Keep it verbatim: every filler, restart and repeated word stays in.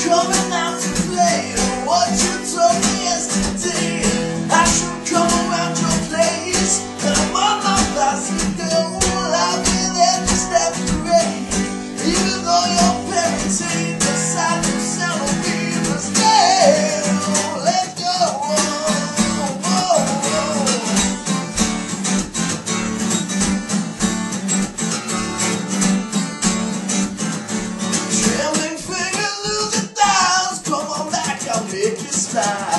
coming out to play what you told me yesterday. I should come around your place, and I'm on my bicycle. I'll be there just after rain, even though your parents ain't decided to settle me. But still, let's go. Whoa, whoa, whoa. Trembling fingers, losing thighs. Come on back, I'll make you smile.